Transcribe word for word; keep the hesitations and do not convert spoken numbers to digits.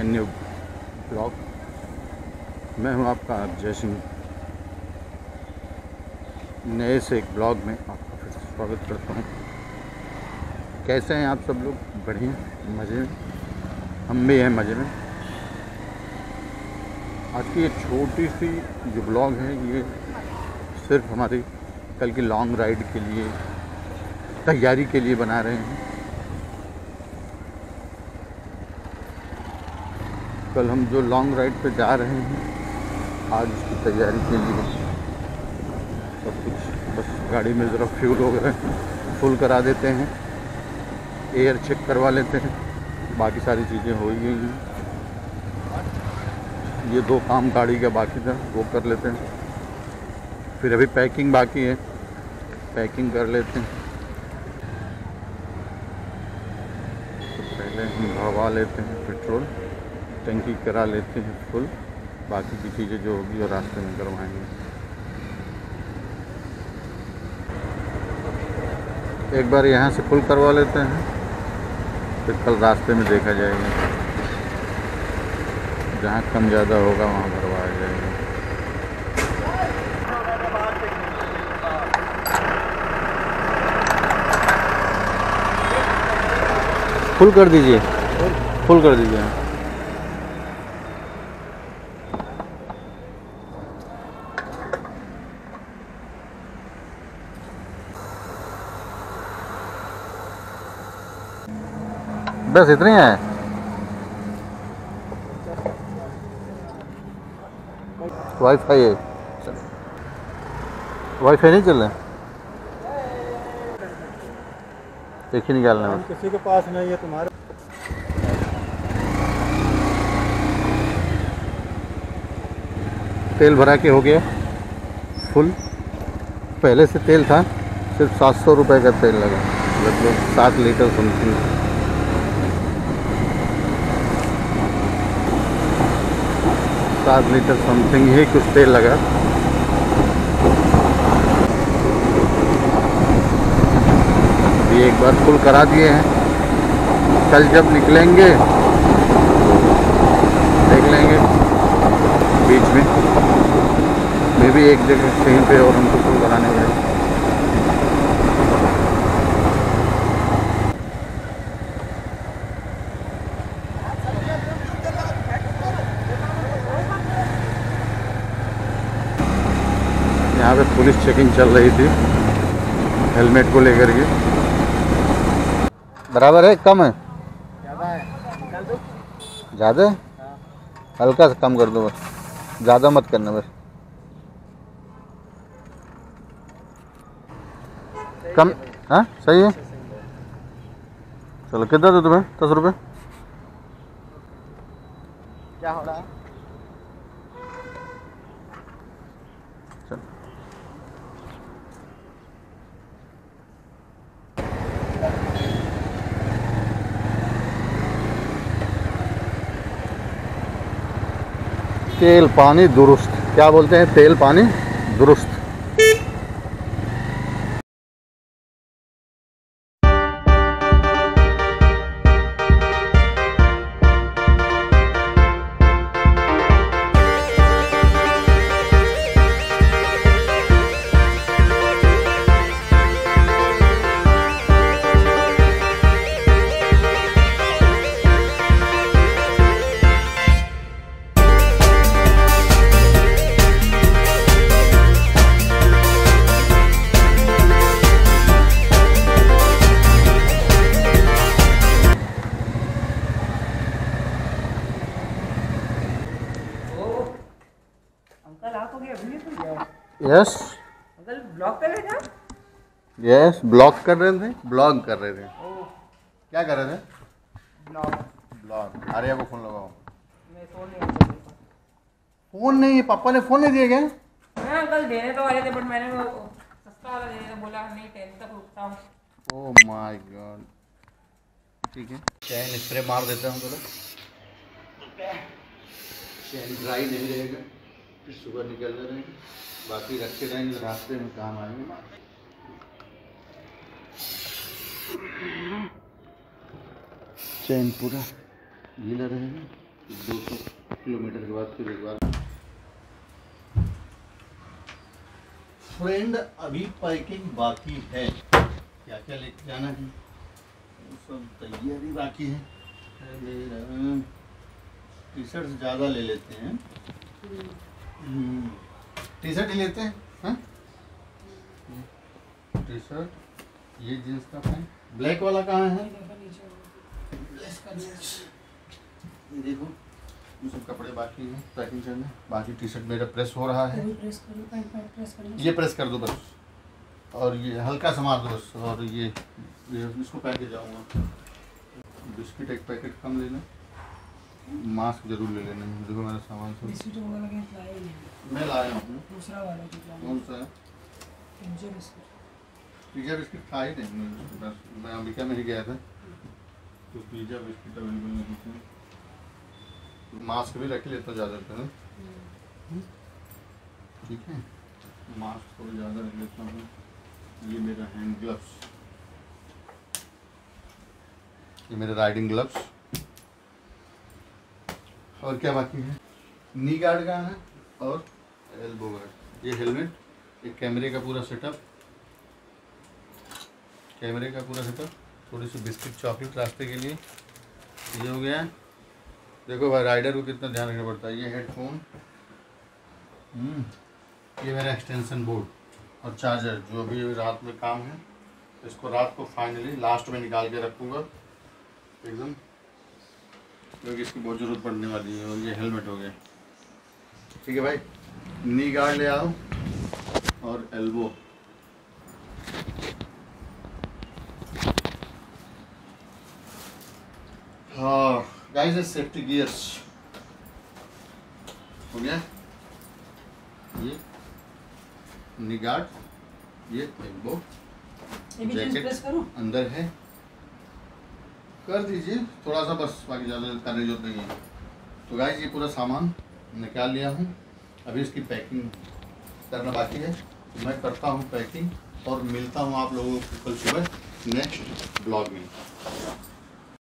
New blog. मैं हूं आपका जय सिंह। नए से एक ब्लॉग में आपका फिर से स्वागत करता हूं। कैसे हैं आप सब लोग? बढ़िया, मज़े में? हम भी हैं मज़े में। आज की ये छोटी सी जो ब्लॉग है ये सिर्फ हमारी कल की लॉन्ग राइड के लिए तैयारी के लिए बना रहे हैं। कल हम जो लॉन्ग राइड पे जा रहे हैं, आज उसकी तैयारी के लिए सब कुछ, बस गाड़ी में ज़रा फ्यूल वगैरह फुल करा देते हैं, एयर चेक करवा लेते हैं, बाकी सारी चीज़ें हो ही गई हैं। ये दो काम गाड़ी का बाकी था वो कर लेते हैं, फिर अभी पैकिंग बाकी है, पैकिंग कर लेते हैं। तो पहले हम भरवा लेते हैं पेट्रोल, टंकी करा लेते हैं फुल, बाकी की चीज़ें जो होगी वो रास्ते में करवाएंगे। एक बार यहाँ से फुल करवा लेते हैं, फिर कल रास्ते में देखा जाएगा, जहाँ कम ज़्यादा होगा वहाँ भरवाया जाएगा। फुल कर दीजिए, फुल कर दीजिए। बस इतने ही है। वाईफाई है, वाईफाई नहीं चल रहा है, एक ही निकालना है। किसी के पास नहीं है तुम्हारे? तेल भरा के हो गया फुल। पहले से तेल था सिर्फ सात सौ रुपये का तेल लगा, लगभग सात लीटर समथिंग। सात लीटर समथिंग ही कुछ तेल लगा। अभी एक बार फुल करा दिए हैं, कल जब निकलेंगे देख लेंगे, बीच में मे भी एक जगह कहीं पे और हमको फुल कराने जाए। यहाँ पे पुलिस चेकिंग चल रही थी हेलमेट को लेकर के। बराबर है, कम है? ज़्यादा है, निकाल दो। ज़्यादा है? हल्का सा कम कर दो, बस ज़्यादा मत करना बस। कम? हाँ सही है। चलो कितना दो तुम्हें? दस रुपये। क्या हो रहा है? चल तेल पानी दुरुस्त, क्या बोलते हैं, तेल पानी दुरुस्त। यस अंकल ब्लॉक कर रहे थे? यस ब्लॉक कर रहे थे, ब्लॉग कर रहे थे। क्या कर रहे थे? ब्लॉक। ब्लॉग। आर्या को फ़ोन लगाओ। मैं फोन नहीं अंकल। फ़ोन नहीं, पापा ने फ़ोन नहीं दिया क्या? मैं अंकल देने तो वाले थे, बट मैंने वो सस्ता वाला देने का बोला, नहीं टेन तक रुकता हूँ। Oh my God. ठीक है, चैन स्प्रे मार देता हूँ थोड़ा, चैन ड्राई नहीं रहेगा, फिर सुबह निकल रहेंगे, बाकी रखे रहेंगे, रास्ते में काम आएंगे। चैन पूरा गीला रहेगा। दो सौ किलोमीटर के बाद फिर एक बार। फ्रेंड अभी पैकिंग बाकी है, क्या क्या लेके जाना है सब तैयारी बाकी है। टी शर्ट ज़्यादा ले लेते हैं, टी शर्ट ही लेते हैं। हाँ टी शर्ट, ये जीन्स का पैंट, ब्लैक वाला कहाँ है? ये देखो ये सब कपड़े बाकी हैं पैकिंग करने। बाकी टी शर्ट मेरा प्रेस हो रहा है, प्रेस करो, पैंट पैंट प्रेस करना। ये प्रेस कर दो बस, और ये हल्का सा मार दो बस। और ये, ये इसको पहन के जाऊँगा। बिस्किट एक पैकेट कम लेना, मास्क जरूर ले लेना। देखो मेरा सामान सब बिस्किट वाला के लाए नहीं, मैं लाया हूँ। दूसरा वाला कितना? कौन सा है? Pizza biscuit. पिज्जा बिस्किट था ही नहीं, बस मैं अमेरिका में ही गया था तो पिज्जा बिस्किट अवेलेबल नहीं थे। मास्क भी रख लेता हूँ ज़्यादातर, ठीक है। मास्क थोड़ा ज़्यादा रख लेता हूँ। ये मेरा हैंड ग्लव्स, ये मेरे राइडिंग ग्लव्स। और क्या बाकी है? नी गार्ड का है और एल्बो गार्ड, ये हेलमेट, एक कैमरे का पूरा सेटअप, कैमरे का पूरा सेटअप, थोड़ी सी बिस्किट चॉकलेट रास्ते के लिए, ये हो गया। देखो भाई राइडर को कितना ध्यान रखना पड़ता है। ये हेडफोन, ये मेरा एक्सटेंशन बोर्ड और चार्जर, जो भी रात में काम है इसको रात को फाइनली लास्ट में निकाल के रखूँगा एकदम, क्योंकि इसकी बहुत ज़रूरत पड़ने वाली है। और ये हेलमेट हो गया, ठीक है भाई। नी गार्ड ले आओ और एल्बो। हाँ गाइस, सेफ्टी गियर्स हो गया। ये नी गार्ड, ये एल्बो, जैकेट अंदर है, कर दीजिए थोड़ा सा बस, बाकी ज़्यादा करने की जरूरत नहीं है। तो गाइस ये पूरा सामान निकाल लिया हूँ, अभी इसकी पैकिंग करना बाकी है। तो मैं करता हूँ पैकिंग और मिलता हूँ आप लोगों को कल सुबह नेक्स्ट ब्लॉग में।